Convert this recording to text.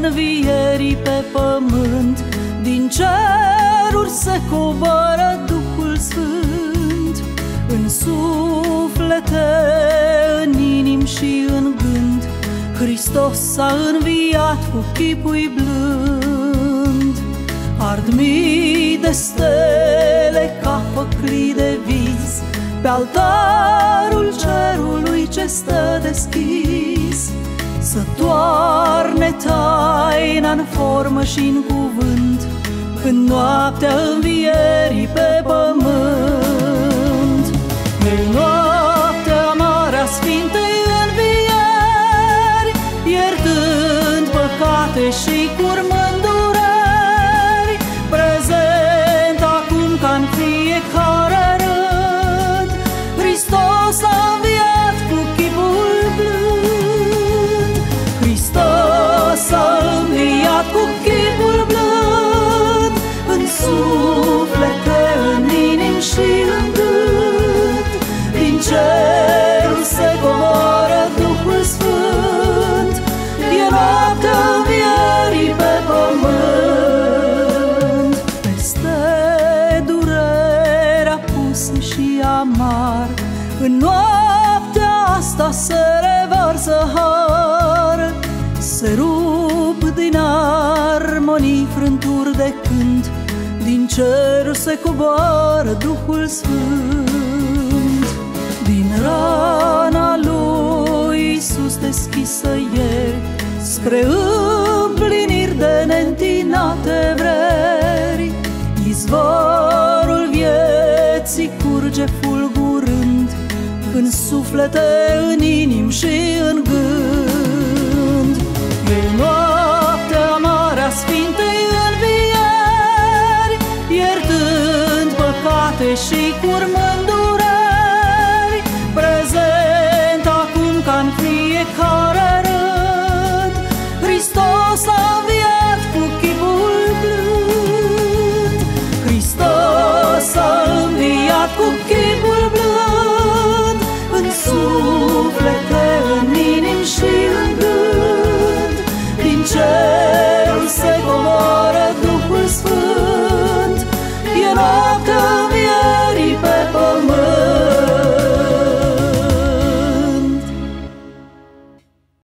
învierii pe pământ, din ceruri se coboară Duhul Sfânt. În suflete, în inim și în gând, Hristos s-a înviat cu chipul blând. Ard mii de stele ca făclii de vis pe altarul cerului ce stă deschis, să toarne taina în formă și în cuvânt, în noaptea învierii pe pământ. În noaptea mare a Sfintei Învieri, iertând păcate și curmând dureri, prezent acum ca în fiecare rând, Hristos a înviat cu chipul blând. Hristos a înviat cu chipul blând, în suflete, în inim și în gând, din cerul se coboară Duhul Sfânt, e noaptea învierii pe pământ. Peste durerea pusă și amar, în noaptea asta se revarsă har, se rup din armonii frânturi de cânt, din cerul se coboară Duhul Sfânt. Din rana lui Iisus deschisă ieri, spre împliniri de neîntinate vreri, izvorul vieții curge fulgurând, în suflete, în inim și în gând. E noaptea mare a Sfintei Învieri, iertând păcate și curmând